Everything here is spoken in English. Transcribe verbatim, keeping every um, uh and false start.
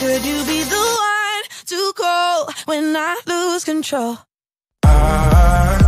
Could you be the one to call when I lose control? I